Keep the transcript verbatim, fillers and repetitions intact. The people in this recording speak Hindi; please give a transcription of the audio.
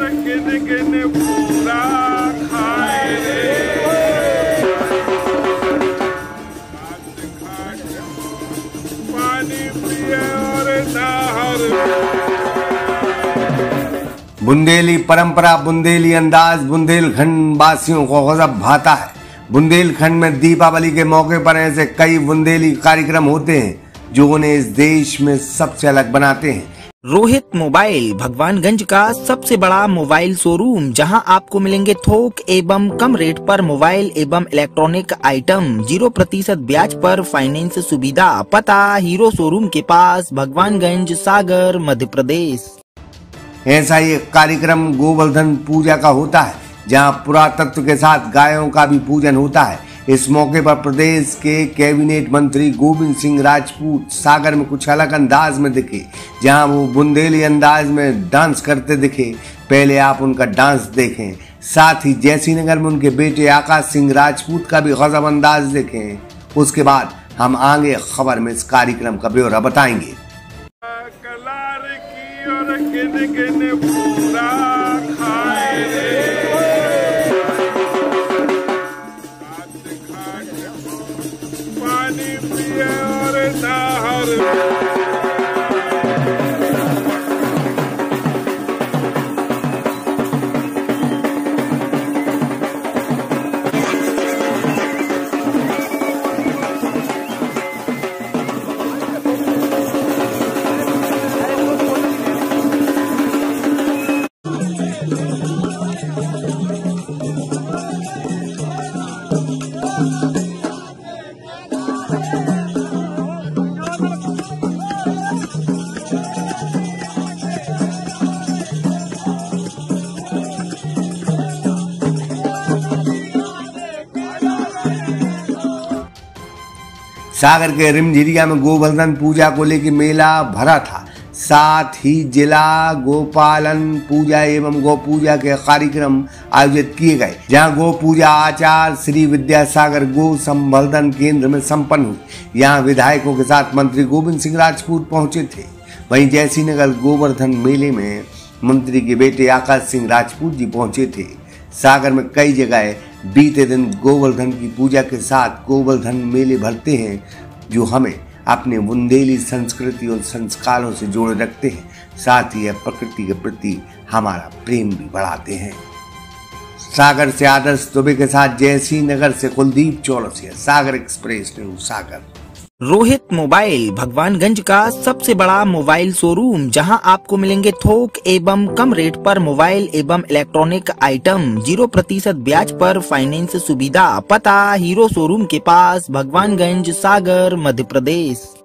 किन किन पूरा खाए रे, पानी पिए और नहर। बुंदेली परंपरा, बुंदेली अंदाज बुंदेलखंड वासियों को गजब भाता है। बुंदेलखंड में दीपावली के मौके पर ऐसे कई बुंदेली कार्यक्रम होते हैं जो उन्हें इस देश में सबसे अलग बनाते हैं। रोहित मोबाइल भगवानगंज का सबसे बड़ा मोबाइल शोरूम, जहां आपको मिलेंगे थोक एवं कम रेट पर मोबाइल एवं इलेक्ट्रॉनिक आइटम, जीरो प्रतिशत ब्याज पर फाइनेंस सुविधा। पता हीरो शोरूम के पास, भगवानगंज, सागर, मध्य प्रदेश। ऐसा ही एक कार्यक्रम गोवर्धन पूजा का होता है, जहां पुरातत्व के साथ गायों का भी पूजन होता है। इस मौके पर प्रदेश के कैबिनेट मंत्री गोविंद सिंह राजपूत सागर में कुछ अलग अंदाज में दिखे, जहां वो बुंदेली अंदाज में डांस करते दिखे। पहले आप उनका डांस देखें, साथ ही जैसीनगर में उनके बेटे आकाश सिंह राजपूत का भी गजब अंदाज देखें। उसके बाद हम आगे खबर में इस कार्यक्रम का ब्यौरा बताएंगे। और किन किन पूरा खाए रे, पानी पिए और नहर। सागर के रिमझिरिया में गोवर्धन पूजा को लेकर मेला भरा था। साथ ही जिला गोपालन पूजा एवं गौ पूजा के कार्यक्रम आयोजित किए गए, जहां गौ पूजा आचार्य श्री विद्यासागर गो संवर्धन केंद्र में संपन्न हुई। यहां विधायकों के साथ मंत्री गोविंद सिंह राजपूत पहुंचे थे। वहीं जैसीनगर गोवर्धन मेले में मंत्री के बेटे आकाश सिंह राजपूत जी पहुंचे थे। सागर में कई जगह बीते दिन गोवर्धन की पूजा के साथ गोवर्धन मेले भरते हैं, जो हमें अपने बुंदेली संस्कृति और संस्कारों से जोड़े रखते हैं। साथ ही यह प्रकृति के प्रति हमारा प्रेम भी बढ़ाते हैं। सागर से आदर्श दुबे के साथ जैसीनगर से Kuldeep Chaurasia, Sagar express news Sagar. Rohit mobile Bhagwanganj का सबसे बड़ा मोबाइल शोरूम, जहां आपको मिलेंगे थोक एवं कम रेट पर मोबाइल एवं इलेक्ट्रॉनिक आइटम, जीरो प्रतिशत ब्याज पर फाइनेंस सुविधा। पता हीरो शोरूम के पास, भगवानगंज, सागर, मध्य प्रदेश।